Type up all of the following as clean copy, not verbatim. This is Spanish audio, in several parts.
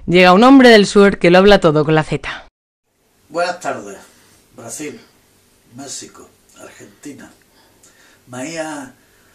Llega un hombre del sur que lo habla todo con la Z. Buenas tardes. Brasil, México, Argentina. Maía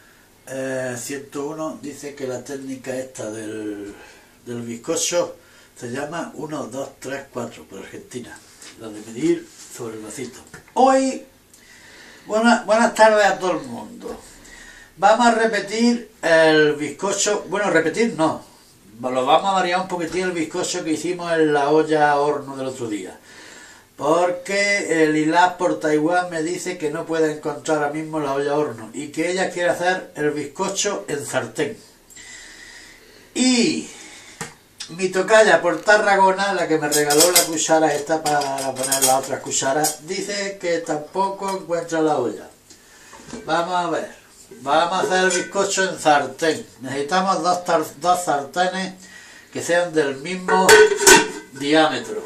101 dice que la técnica esta del bizcocho se llama 1, 2, 3, 4 por Argentina. La de medir sobre el vasito. Hoy, buenas tardes a todo el mundo. Vamos a repetir el bizcocho. Bueno, repetir no. Lo vamos a variar un poquitín el bizcocho que hicimos en la olla a horno del otro día. Porque el Lilac por Taiwán me dice que no puede encontrar ahora mismo la olla a horno y que ella quiere hacer el bizcocho en sartén. Y mi tocaya por Tarragona, la que me regaló la cuchara esta para poner las otras cucharas, dice que tampoco encuentra la olla. Vamos a ver. Vamos a hacer el bizcocho en sartén. Necesitamos dos sartenes que sean del mismo diámetro.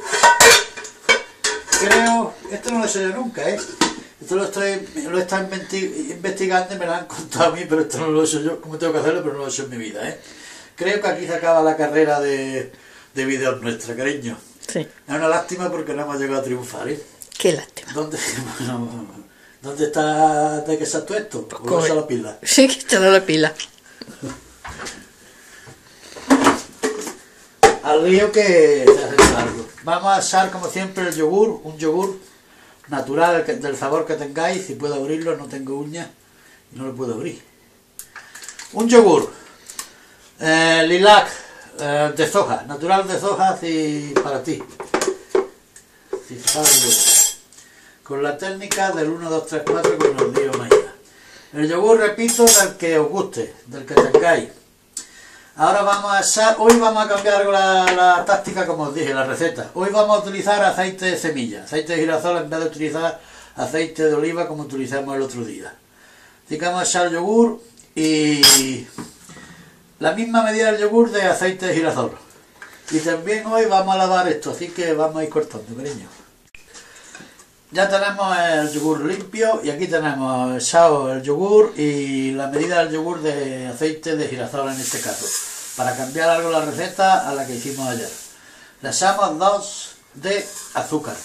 Creo, esto no lo he hecho yo nunca, esto lo he estado investigando y me lo han contado a mí, pero esto no lo he hecho yo, como tengo que hacerlo, pero no lo he hecho en mi vida, Creo que aquí se acaba la carrera de vídeos nuestra, cariño. Sí. Es una lástima porque no hemos llegado a triunfar, Qué lástima. ¿Dónde está de que sea tú esto? ¿O usa la pila? Sí, que está la pila. Al río que se hace algo. Vamos a echar como siempre el yogur, un yogur natural del sabor que tengáis. Si puedo abrirlo, no tengo uñas y no lo puedo abrir. Un yogur Lilac de soja, natural de soja para ti. Si sabes, con la técnica del 1, 2, 3, 4 que nos dio Maía. El yogur, repito, del que os guste, del que tengáis. Ahora vamos a echar, hoy vamos a cambiar algo la táctica, como os dije, la receta. Hoy vamos a utilizar aceite de semilla, aceite de girasol en vez de utilizar aceite de oliva como utilizamos el otro día. Así que vamos a echar yogur y la misma medida del yogur de aceite de girasol. Y también hoy vamos a lavar esto, así que vamos a ir cortando, cariño. Ya tenemos el yogur limpio y aquí tenemos echado el yogur y la medida del yogur de aceite de girasol en este caso, para cambiar algo la receta a la que hicimos ayer. Le echamos 2 de azúcar.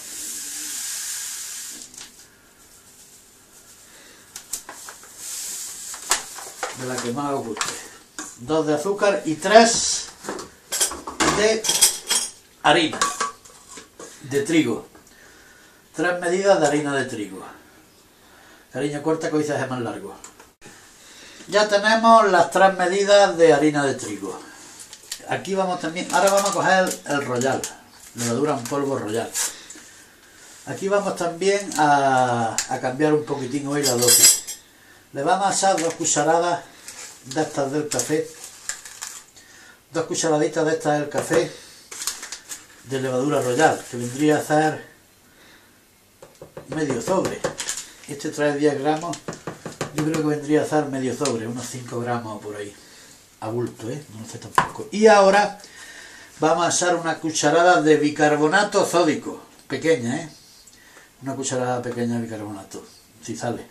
De la que más os guste. 2 de azúcar y 3 de harina de trigo. 3 medidas de harina de trigo. Cariño, corta que hoy se hace más largo. Ya tenemos las 3 medidas de harina de trigo. Aquí vamos también, ahora vamos a coger el royal, levadura en polvo royal. Aquí vamos también a cambiar un poquitín hoy la dosis. Le vamos a echar 2 cucharadas de estas del café, 2 cucharaditas de estas del café de levadura royal, que vendría a ser medio sobre. Este trae 10 gramos, yo creo que vendría a ser medio sobre, unos 5 gramos por ahí, a bulto, no sé tampoco. Y ahora vamos a echar una cucharada de bicarbonato sódico, pequeña, una cucharada pequeña de bicarbonato, si sale.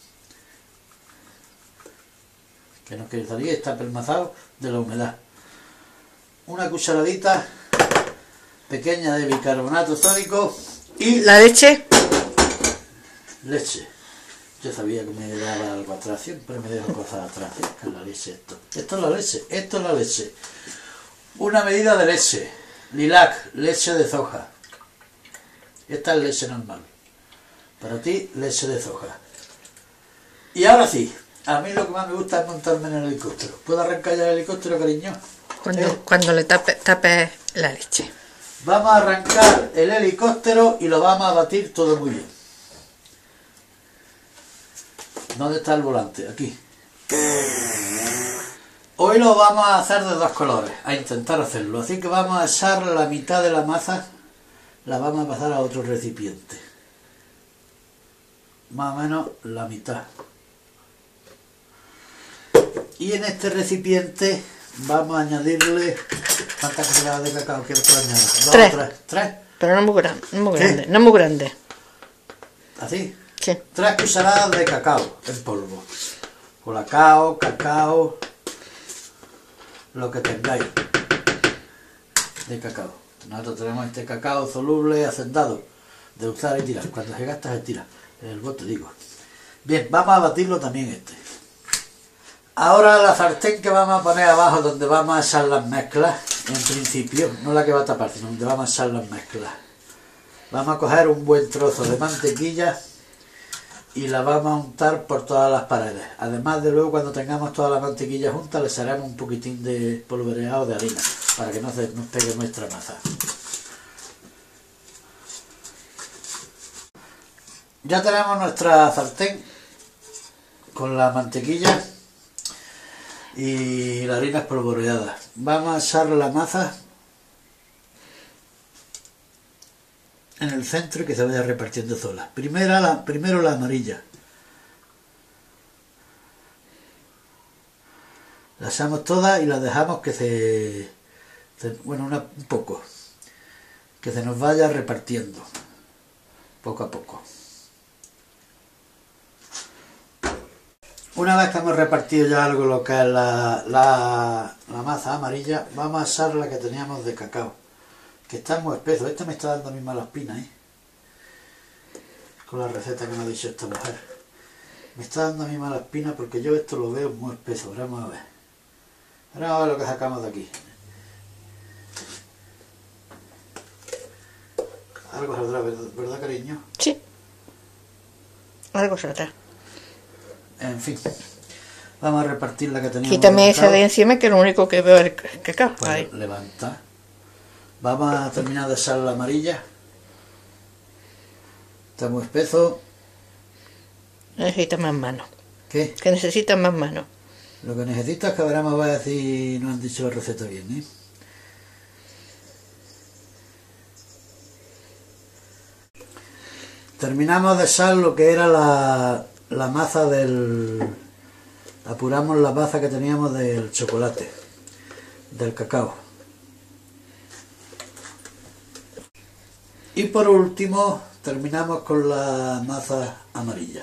Que no quiere salir, está pelmazado de la humedad. Una cucharadita pequeña de bicarbonato sódico y ¿la leche? Leche. Yo sabía que me daba algo atrás, siempre me dejo cosas atrás. ¿Qué es la leche esto? Esto es la leche, esto es la leche. Una medida de leche. Lilac, leche de soja. Esta es leche normal. Para ti, leche de soja. Y ahora sí, a mí lo que más me gusta es montarme en el helicóptero. ¿Puedo arrancar ya el helicóptero, cariño? Cuando le tapes la leche. Vamos a arrancar el helicóptero y lo vamos a batir todo muy bien. ¿Dónde está el volante? Aquí. Hoy lo vamos a hacer de 2 colores, a intentar hacerlo. Así que vamos a echar la mitad de la masa, la vamos a pasar a otro recipiente. Más o menos la mitad. Y en este recipiente vamos a añadirle... ¿Cuántas cucharadas de cacao quieres que le añada? 2 o 3. 3. Pero no muy grande, no muy grande. ¿Así? Sí. 3 cucharadas de cacao en polvo. Colacao, cacao, lo que tengáis. de cacao. Nosotros tenemos este cacao soluble hacendado, de usar y tirar. Cuando se gasta se tira, el bote digo. Bien, vamos a batirlo también este. Ahora la sartén que vamos a poner abajo, donde vamos a echar las mezclas, en principio, no la que va a tapar, sino donde vamos a echar las mezclas. Vamos a coger un buen trozo de mantequilla y la vamos a untar por todas las paredes. Además de luego, cuando tengamos toda la mantequilla junta, le echaremos un poquitín de polvoreado de harina, para que no se nos pegue nuestra masa. Ya tenemos nuestra sartén con la mantequilla y la harina espolvoreada. Vamos a echar la masa en el centro y que se vaya repartiendo sola. Primero la amarilla. La echamos toda y la dejamos que un poco, que se nos vaya repartiendo poco a poco. Una vez que hemos repartido ya algo lo que es la masa amarilla, vamos a echar la que teníamos de cacao, que está muy espeso. Este me está dando a mí malas pinas, con la receta que me ha dicho esta mujer. Me está dando a mí malas pinas porque yo esto lo veo muy espeso. Vamos a ver. Ahora vamos a ver lo que sacamos de aquí. Algo saldrá, ¿verdad, cariño? Sí. Algo saldrá. En fin, vamos a repartir la que teníamos. Quítame esa de encima, que es lo único que veo el cacao. Pues ahí. Levanta. Vamos a terminar de echar la amarilla. Está muy espeso. Necesita más mano. ¿Qué? Que necesita más mano. Lo que necesito es que veremos a ver si nos han dicho la receta bien, Terminamos de echar lo que era la masa apuramos la masa que teníamos del chocolate, del cacao. Y por último terminamos con la masa amarilla.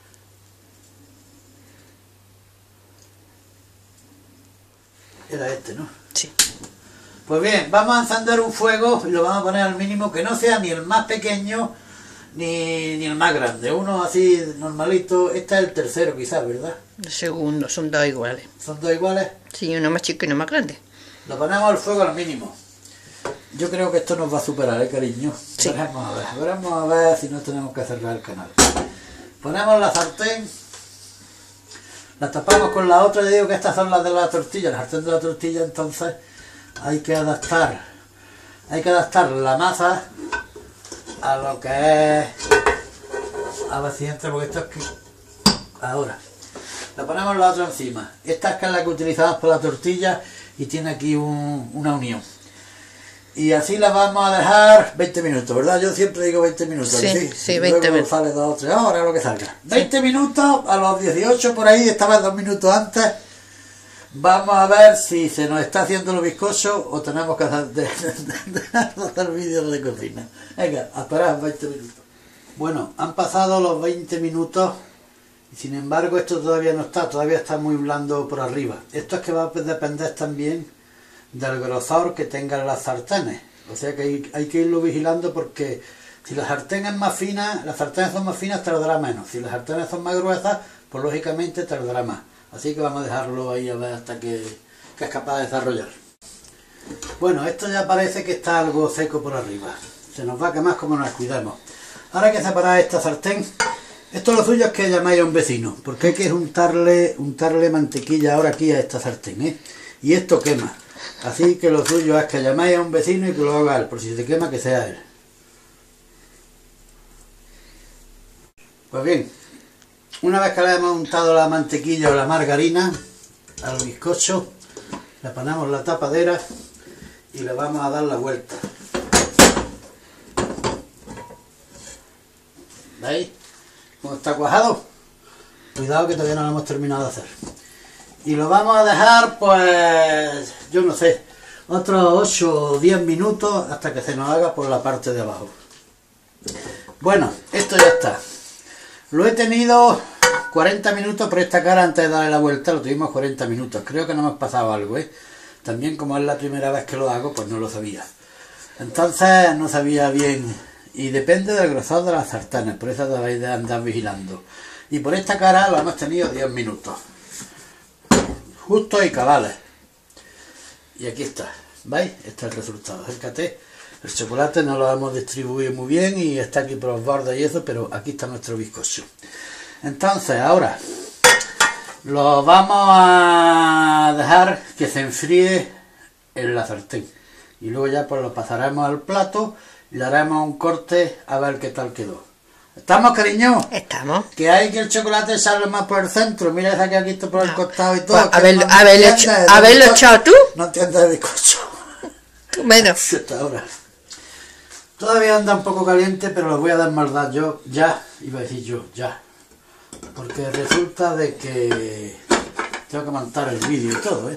Era este, ¿no? Sí. Pues bien, vamos a encender un fuego y lo vamos a poner al mínimo, que no sea ni el más pequeño ni el más grande. Uno así normalito. Este es el tercero quizás, ¿verdad? El segundo, son dos iguales. ¿Son dos iguales? Sí, uno más chico y uno más grande. Lo ponemos al fuego al mínimo. Yo creo que esto nos va a superar, cariño. Sí. Veremos a ver si no tenemos que cerrar el canal. Ponemos la sartén, la tapamos con la otra. Yo digo que estas son las de la tortilla, la sartén de la tortilla. Entonces hay que adaptar la masa a lo que es, a ver si entra, porque esto es que ahora la ponemos la otra encima. Esta es que es la que utilizamos para la tortilla y tiene aquí una unión. Y así la vamos a dejar 20 minutos, ¿verdad? Yo siempre digo 20 minutos. Sí, 20 minutos. Sale 2 o 3 horas, lo que salga. 20 minutos, a los 18 por ahí, esta vez 2 minutos antes. Vamos a ver si se nos está haciendo lo bizcocho o tenemos que hacer vídeos de cocina. Venga, a esperar 20 minutos. Bueno, han pasado los 20 minutos y sin embargo esto todavía no está, todavía está muy blando por arriba. Esto es que va a depender también del grosor que tengan las sartenes. O sea que hay que irlo vigilando, porque si la sartén es más fina, las sartenes son más finas, tardará menos. Si las sartenes son más gruesas, pues lógicamente tardará más. Así que vamos a dejarlo ahí a ver hasta que es capaz de desarrollar. Bueno, esto ya parece que está algo seco por arriba. Se nos va a quemar como nos cuidemos. Ahora hay que separar esta sartén. Esto lo suyo es que llaméis a un vecino, porque hay que untarle mantequilla ahora aquí a esta sartén, Y esto quema. Así que lo suyo es que llaméis a un vecino y que lo haga él, por si se quema que sea él. Pues bien, una vez que le hemos untado la mantequilla o la margarina al bizcocho, le ponemos la tapadera y le vamos a dar la vuelta. ¿Veis cómo está cuajado? Cuidado que todavía no lo hemos terminado de hacer. Y lo vamos a dejar, pues, yo no sé, otros 8 o 10 minutos hasta que se nos haga por la parte de abajo. Bueno, esto ya está. Lo he tenido 40 minutos por esta cara antes de darle la vuelta, lo tuvimos 40 minutos. Creo que no hemos pasado algo, También como es la primera vez que lo hago, pues no lo sabía. Entonces no sabía bien. Y depende del grosor de las sartenes, por eso debéis de andar vigilando. Y por esta cara lo hemos tenido 10 minutos. Justos y cabales. Y aquí está. ¿Veis? Este es el resultado. Acércate. El chocolate no lo hemos distribuido muy bien y está aquí por los bordes y eso, pero aquí está nuestro bizcocho. Entonces, ahora lo vamos a dejar que se enfríe en la sartén. Y luego ya pues lo pasaremos al plato y le haremos un corte a ver qué tal quedó. ¿Estamos, cariño? Estamos. Que hay que el chocolate sale más por el centro. Mira esa que aquí está por el costado y todo. Pues, haberlo echado tú. No entiendes el bizcocho. Menos. Hasta ahora. Todavía anda un poco caliente, pero lo voy a dar maldad yo ya. Iba a decir yo ya. Porque resulta de que tengo que montar el vídeo y todo,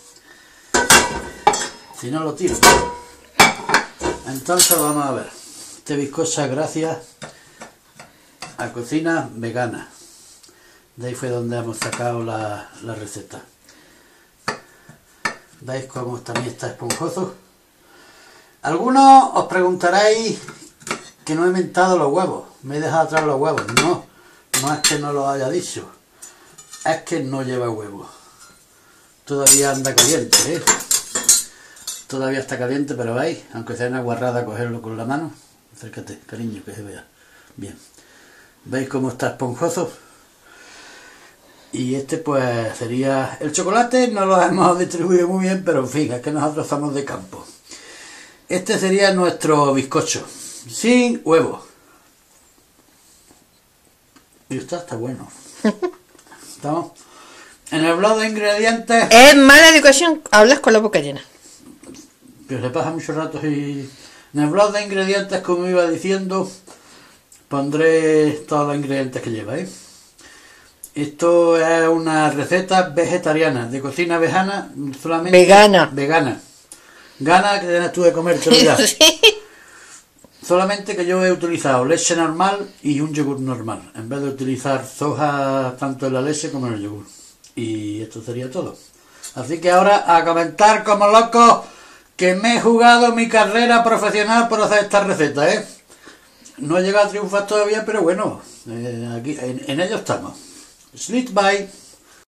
Si no lo tiro. Entonces vamos a ver. Este bizcocho es gracias a Cocina Vegana. De ahí fue donde hemos sacado la receta. ¿Veis cómo también está esponjoso? Algunos os preguntaréis que no he inventado los huevos. Me he dejado atrás los huevos. No, no es que no lo haya dicho. Es que no lleva huevo. Todavía anda caliente, Todavía está caliente, pero veis, aunque sea una guarrada cogerlo con la mano. Acércate, cariño, que se vea. Bien. ¿Veis cómo está esponjoso? Y este pues sería... El chocolate no lo hemos distribuido muy bien, pero en fin, es que nosotros somos de campo. Este sería nuestro bizcocho, sin huevo. Y está bueno. ¿Estamos? En el blog de ingredientes... Es mala educación, hablas con la boca llena. Que se pasa muchos ratos y... En el blog de ingredientes, como iba diciendo, pondré todos los ingredientes que lleva, Esto es una receta vegetariana, de cocina vegana, solamente... Vegana. Gana que tienes tú de comer, Sí. Solamente que yo he utilizado leche normal y un yogur normal, en vez de utilizar soja tanto en la leche como en el yogur. Y esto sería todo. Así que ahora a comentar como loco que me he jugado mi carrera profesional por hacer esta receta, No he llegado a triunfar todavía, pero bueno, aquí en ello estamos. Sleep bye.